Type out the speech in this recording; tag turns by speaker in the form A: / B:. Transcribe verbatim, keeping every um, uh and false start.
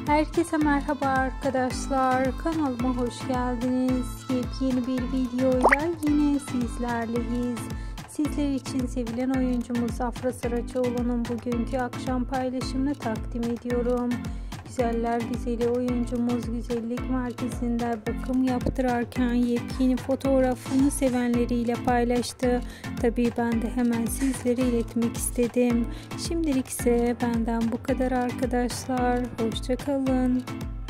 A: Herkese merhaba arkadaşlar, kanalıma hoş geldiniz. Yepyeni bir videoyla yine sizlerleyiz. Sizler için sevilen oyuncumuz Afra Saraçoğlu'nun bugünkü akşam paylaşımını takdim ediyorum. Güzeller güzeli oyuncumuz güzellik merkezinde bakım yaptırarken yepyeni fotoğrafını sevenleriyle paylaştı. Tabii ben de hemen sizlere iletmek istedim. Şimdilik ise benden bu kadar arkadaşlar. Hoşça kalın.